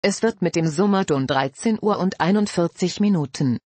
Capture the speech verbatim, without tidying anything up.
Es wird mit dem Summerton dreizehn Uhr und einundvierzig Minuten